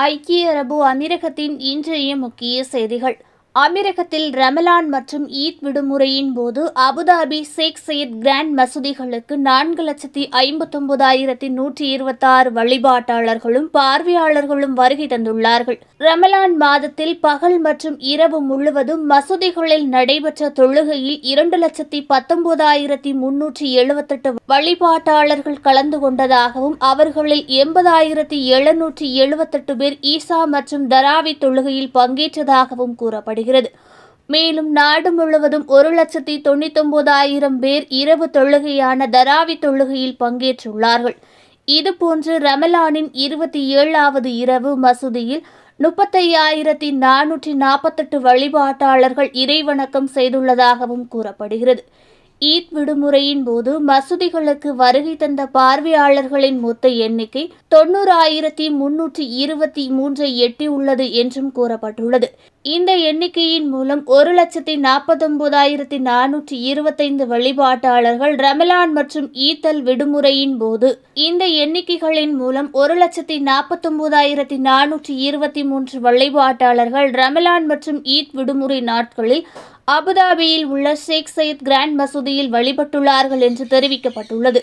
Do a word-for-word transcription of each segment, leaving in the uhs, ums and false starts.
ஐக்கிய அரபு அமீரகத்தின் இன்றைய முக்கிய செய்திகள். அமீரகத்தில் ரமலான் மற்றும் ஈத் விடுமுறையின் போது அபுதாபி ஷேக் சையத் கிராண்ட் மசூதிகளுக்கு நான்கு லட்சத்தி ஐம்பத்தொன்பதாயிரத்தி நூற்றி இருபத்தி ஆறு வழிபாட்டாளர்களும் பார்வையாளர்களும் வருகை தந்துள்ளார்கள். ரமலான் மாதத்தில் பகல் மற்றும் இரவு முழுவதும் மசூதிகளில் நடைபெற்ற தொழுகையில் இரண்டு லட்சத்தி பத்தொன்பதாயிரத்தி முன்னூற்றி எழுபத்தெட்டு வழிபாட்டாளர்கள் கலந்து கொண்டதாகவும் அவர்களில் எண்பதாயிரத்தி எழுநூற்றி எழுபத்தெட்டு பேர் ஈசா மற்றும் தராவி தொழுகையில் பங்கேற்றதாகவும் கூறப்படுகிறது. மேலும் நாடு முழுவதும் ஒரு லட்சத்தி தொண்ணூத்தி ஒன்பதாயிரம் பேர் இரவு தொழுகையான தராவி தொழுகையில் பங்கேற்றுள்ளார்கள். இதுபோன்று ரமலானின் இருபத்தி ஏழாவது இரவு மசூதியில் முப்பத்தையாயிரத்தி நானூற்றி நாற்பத்தெட்டு வழிபாட்டாளர்கள் இறைவணக்கம் செய்துள்ளதாகவும் கூறப்படுகிறது. ஈத் விடுமுறையின் போது மசூதிகளுக்கு வருகை தந்த பார்வையாளர்களின் மொத்த எண்ணிக்கை தொன்னூறாயிரத்தி முன்னூற்றி இருபத்தி மூன்றை எட்டியுள்ளது என்றும் கூறப்பட்டுள்ளது. இந்த எண்ணிக்கையின் மூலம் ஒரு லட்சத்தி நாற்பத்தி ஒன்பதாயிரத்தி நானூற்றி இருபத்தைந்து வழிபாட்டாளர்கள் ரமலான் மற்றும் ஈத்தல் விடுமுறையின் போது இந்த எண்ணிக்கைகளின் மூலம் ஒரு லட்சத்தி நாற்பத்தி ஒன்பதாயிரத்தி நானூற்றி இருபத்தி மூன்று வழிபாட்டாளர்கள் ரமலான் மற்றும் ஈத் விடுமுறை நாட்களில் அபுதாபியில் உள்ள ஷேக் சையத் கிராண்ட் மசூதியில் வழிபட்டுள்ளார்கள் என்று தெரிவிக்கப்பட்டுள்ளது.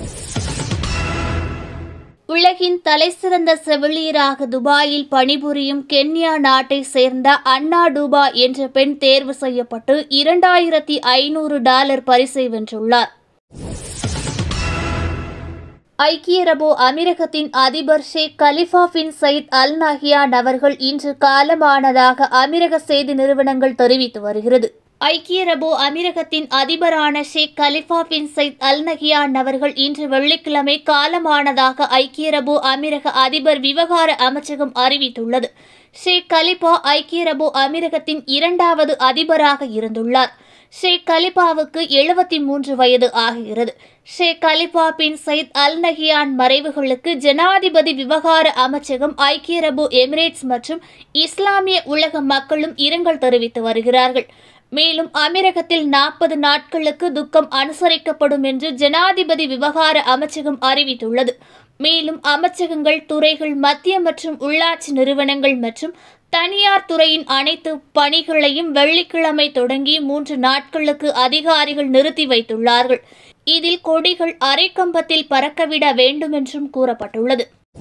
உலகின் தலைசிறந்த செவிலியராக துபாயில் பணிபுரியும் கென்யா நாட்டை சேர்ந்த அன்னா டூபா என்ற பெண் தேர்வு செய்யப்பட்டு இரண்டாயிரத்தி ஐநூறு டாலர் பரிசை வென்றுள்ளார். ஐக்கிய அரபு அமீரகத்தின் அதிபர் Sheikh Khalifa bin Zayed Al Nahyan அவர்கள் இன்று காலமானதாக அமீரக செய்தி நிறுவனங்கள் தெரிவித்து வருகிறது. ஐக்கிய அரபு அமீரகத்தின் அதிபரான Sheikh Khalifa bin Zayed Al Nahyan அவர்கள் இன்று வெள்ளிக்கிழமை காலமானதாக ஐக்கிய அரபு அமீரக அதிபர் விவகார அமைச்சகம் அறிவித்துள்ளது. ஷேக் கலிஃபா ஐக்கிய அரபு அமீரகத்தின் இரண்டாவது அதிபராக இருந்துள்ளார். ஷேக் கலிஃபாவுக்கு எழுபத்தி மூன்று வயது ஆகிறது. Sheikh Khalifa bin Zayed Al Nahyan மறைவுகளுக்கு ஜனாதிபதி விவகார அமைச்சகம், ஐக்கிய அரபு எமிரேட்ஸ் மற்றும் இஸ்லாமிய உலக மக்களும் இரங்கல் தெரிவித்து வருகிறார்கள். மேலும் அமீரகத்தில் நாற்பது நாட்களுக்கு துக்கம் அனுசரிக்கப்படும் என்று ஜனாதிபதி விவகார அமைச்சகம் அறிவித்துள்ளது. மேலும் அமைச்சகங்கள், துறைகள், மத்திய மற்றும் உள்ளாட்சி நிறுவனங்கள் மற்றும் தனியார் துறையின் அனைத்து பணிகளையும் வெள்ளிக்கிழமை தொடங்கி மூன்று நாட்களுக்கு அதிகாரிகள் நிறுத்தி வைத்துள்ளார்கள். இதில் கொடிகள் அரைக்கம்பத்தில் பறக்கவிட வேண்டும் என்றும் கூறப்பட்டுள்ளது.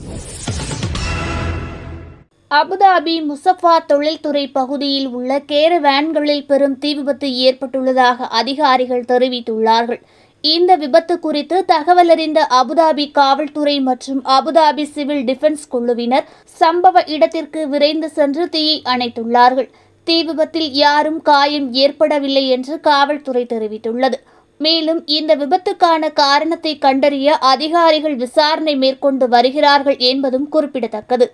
அபுதாபி முசஃபா தொழில்துறை பகுதியில் உள்ள கேரவேன்களில் பெரும் தீ விபத்து ஏற்பட்டுள்ளதாக அதிகாரிகள் தெரிவித்துள்ளார்கள். இந்த விபத்து குறித்து தகவல் அறிந்த அபுதாபி காவல்துறை மற்றும் அபுதாபி சிவில் டிஃபென்ஸ் குழுவினர் சம்பவ இடத்திற்கு விரைந்து சென்று தீயை அணைத்துள்ளார்கள். தீ விபத்தில் யாரும் காயம் ஏற்படவில்லை என்று காவல்துறை தெரிவித்துள்ளது. மேலும் இந்த விபத்துக்கான காரணத்தை கண்டறிய அதிகாரிகள் விசாரணை மேற்கொண்டு வருகிறார்கள் என்பதும் குறிப்பிடத்தக்கது.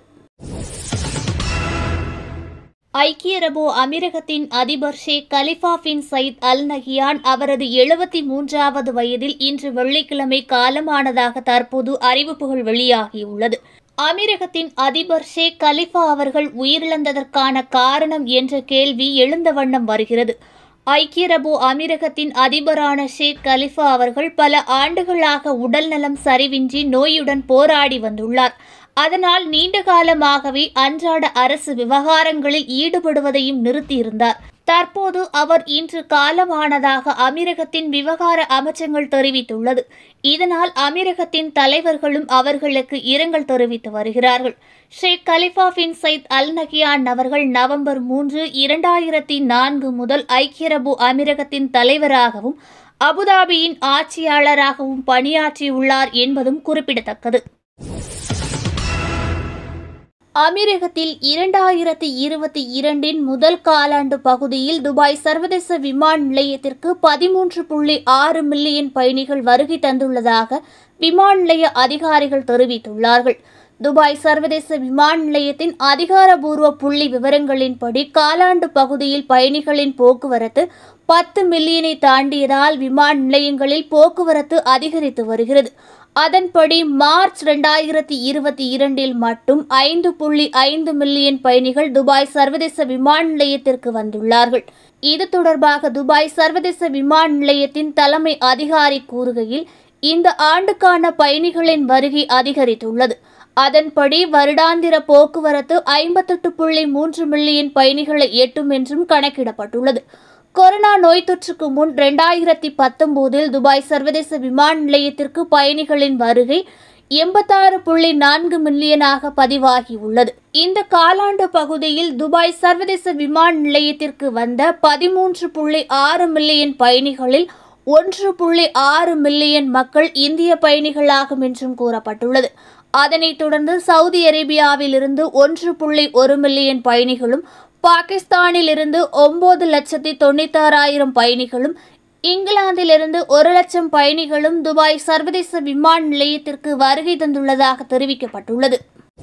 ஐக்கிய அரபு அமீரகத்தின் அதிபர் Sheikh Khalifa bin Zayed Al Nahyan அவரது எழுபத்தி மூன்றாவது வயதில் இன்று வெள்ளிக்கிழமை காலமானதாக தற்போது அறிவிப்புகள் வெளியாகியுள்ளது. அமீரகத்தின் அதிபர் ஷேக் கலிஃபா அவர்கள் உயிரிழந்ததற்கான காரணம் என்ற கேள்வி எழுந்த வண்ணம் வருகிறது. ஐக்கிய அரபு அமீரகத்தின் அதிபரான ஷேக் கலிஃபா அவர்கள் பல ஆண்டுகளாக உடல்நலம் சரிவின்றி நோயுடன் போராடி வந்துள்ளார். அதனால் நீண்ட காலமாகவே அன்றாட அரசு விவகாரங்களில் ஈடுபடுவதையும் நிறுத்தியிருந்தார். தற்போது அவர் இன்று காலமானதாக அமீரகத்தின் விவகார அமைச்சங்கள் தெரிவித்துள்ளது. இதனால் அமீரகத்தின் தலைவர்களும் அவர்களுக்கு இரங்கல் தெரிவித்து வருகிறார்கள். Sheikh Khalifa bin Zayed Al Nahyan அவர்கள் நவம்பர் மூன்று இரண்டாயிரத்தி நான்கு முதல் ஐக்கிய அரபு அமீரகத்தின் தலைவராகவும் அபுதாபியின் ஆட்சியாளராகவும் பணியாற்றியுள்ளார் என்பதும் குறிப்பிடத்தக்கது. அமீரகத்தில் இரண்டாயிரத்தி இருபத்தி இரண்டின் முதல் காலாண்டு பகுதியில் துபாய் சர்வதேச விமான நிலையத்திற்கு பதிமூன்று புள்ளி ஆறு மில்லியன் பயணிகள் வருகை தந்துள்ளதாக விமான நிலைய அதிகாரிகள் தெரிவித்துள்ளார்கள். துபாய் சர்வதேச விமான நிலையத்தின் அதிகாரப்பூர்வ புள்ளி விவரங்களின்படி காலாண்டு பகுதியில் பயணிகளின் போக்குவரத்து பத்து மில்லியனை தாண்டியதால் விமான நிலையங்களில் போக்குவரத்து அதிகரித்து வருகிறது. அதன்படி மார்ச் இரண்டாயிரத்தி இருபத்தி இரண்டில் மட்டும் ஐந்து புள்ளி ஐந்து மில்லியன் பயணிகள் துபாய் சர்வதேச விமான நிலையத்திற்கு வந்துள்ளார்கள். இது தொடர்பாக துபாய் சர்வதேச விமான நிலையத்தின் தலைமை அதிகாரி கூறுகையில், இந்த ஆண்டுக்கான பயணிகளின் வருகை அதிகரித்துள்ளது. அதன்படி வருடாந்திர போக்குவரத்து ஐம்பத்தெட்டு புள்ளி மூன்று மில்லியன் பயணிகளை எட்டும் என்றும் கணக்கிடப்பட்டுள்ளது. கொரோனா நோய் தொற்றுக்கு முன் இரண்டாயிரத்தி பத்தொன்பதில் துபாய் சர்வதேச விமான நிலையத்திற்கு பயணிகளின் வருகை எண்பத்தாறு புள்ளி நான்கு மில்லியனாக பதிவாகியுள்ளது. இந்த காலாண்டு பகுதியில் துபாய் சர்வதேச விமான நிலையத்திற்கு வந்த பதிமூன்று புள்ளி ஆறு மில்லியன் பயணிகளில் ஒன்று புள்ளி ஆறு மில்லியன் மக்கள் இந்திய பயணிகளாகும் என்றும் கூறப்பட்டுள்ளது. அதனைத் தொடர்ந்து சவுதி அரேபியாவிலிருந்து ஒன்று புள்ளி ஒரு மில்லியன் பயணிகளும், பாகிஸ்தானில் இருந்து ஒன்பது லட்சத்தி தொண்ணூத்தாறாயிரம் பயணிகளும், இங்கிலாந்திலிருந்து ஒரு லட்சம் பயணிகளும் துபாய் சர்வதேச விமான நிலையத்திற்கு வருகை தந்துள்ளதாக தெரிவிக்கப்பட்டுள்ளது.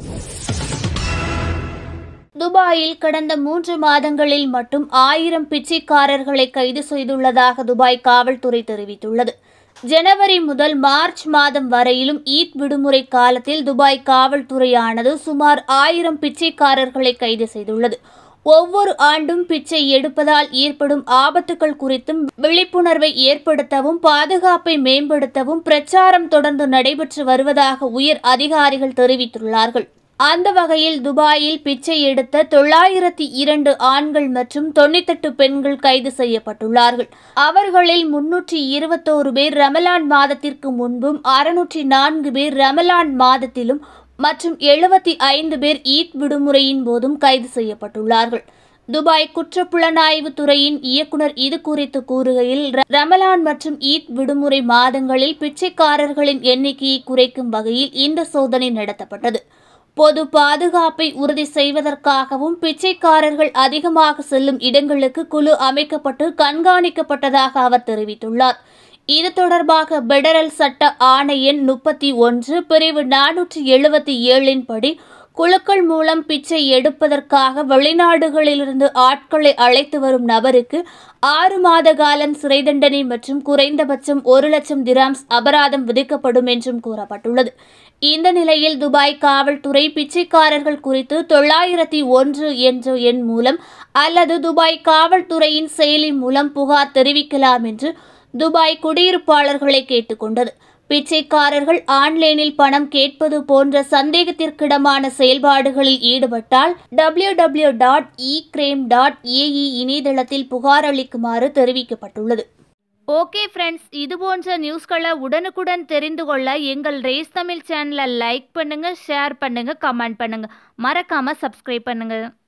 துபாயில் கடந்த மூன்று மாதங்களில் மட்டும் ஆயிரம் பிச்சைக்காரர்களை கைது செய்துள்ளதாக துபாய் காவல்துறை தெரிவித்துள்ளது. ஜனவரி முதல் மார்ச் மாதம் வரையிலும் ஈத் விடுமுறை காலத்தில் துபாய் காவல்துறையானது சுமார் ஆயிரம் பிச்சைக்காரர்களை கைது செய்துள்ளது. ஒவ்வொரு ஆண்டும் பிச்சை எடுப்பதால் ஏற்படும் ஆபத்துகள் குறித்தும் விழிப்புணர்வை ஏற்படுத்தவும் பாதுகாப்பை மேம்படுத்தவும் பிரச்சாரம் தொடர்ந்து நடைபெற்று வருவதாக உயர் அதிகாரிகள் தெரிவித்துள்ளார்கள். அந்த வகையில் துபாயில் பிச்சை எடுத்த தொள்ளாயிரத்தி இரண்டு ஆண்கள் மற்றும் தொண்ணூத்தெட்டு பெண்கள் கைது செய்யப்பட்டுள்ளார்கள். அவர்களில் முன்னூற்றி இருபத்தோரு பேர் ரமலான் மாதத்திற்கு முன்பும், அறுநூற்றி நான்கு பேர் ரமலான் மாதத்திலும் மற்றும் எழுபத்தி ஐந்து பேர் ஈத் விடுமுறையின் போதும் கைது செய்யப்பட்டுள்ளார்கள். துபாய் குற்றப்புலனாய்வு துறையின் இயக்குநர் இது குறித்து கூறுகையில், ரமலான் மற்றும் ஈத் விடுமுறை மாதங்களில் பிச்சைக்காரர்களின் எண்ணிக்கையை குறைக்கும் வகையில் இந்த சோதனை நடத்தப்பட்டது. பொது பாதுகாப்பை உறுதி செய்வதற்காகவும் பிச்சைக்காரர்கள் அதிகமாக செல்லும் இடங்களுக்கு குழு அமைக்கப்பட்டு கண்காணிக்கப்பட்டதாக அவர் தெரிவித்துள்ளார். இது தொடர்பாக பெடரல் சட்ட ஆணை எண் முப்பத்தி ஒன்று பிரிவு நானூற்றி எழுபத்தி ஏழின் படி குழுக்கள் மூலம் பிச்சை எடுப்பதற்காக வெளிநாடுகளிலிருந்து ஆட்களை அழைத்து வரும் நபருக்கு ஆறு மாத காலம் சிறை தண்டனை மற்றும் குறைந்தபட்சம் ஒரு லட்சம் திராம்ஸ் அபராதம் விதிக்கப்படும் என்றும் கூறப்பட்டுள்ளது. இந்த நிலையில் துபாய் காவல்துறை பிச்சைக்காரர்கள் குறித்து தொள்ளாயிரத்தி ஒன்று என்ற எண் மூலம் அல்லது துபாய் காவல்துறையின் செயலி மூலம் புகார் தெரிவிக்கலாம் என்று துபாய் குடியிருப்பாளர்களை கேட்டுக்கொண்டது. பிச்சைக்காரர்கள் ஆன்லைனில் பணம் கேட்பது போன்ற சந்தேகத்திற்கிடமான செயல்பாடுகளில் ஈடுபட்டால் W W dot e crime dot AE இணையதளத்தில் புகார் அளிக்குமாறு தெரிவிக்கப்பட்டுள்ளது. ஓகே ஃப்ரெண்ட்ஸ், இது போன்ற நியூஸ்களை உடனுக்குடன் தெரிந்து கொள்ள எங்கள் ரேஸ் தமிழ் சேனலை லைக் பண்ணுங்க, ஷேர் பண்ணுங்க, கமெண்ட் பண்ணுங்க, மறக்காம சப்ஸ்கிரைப் பண்ணுங்க.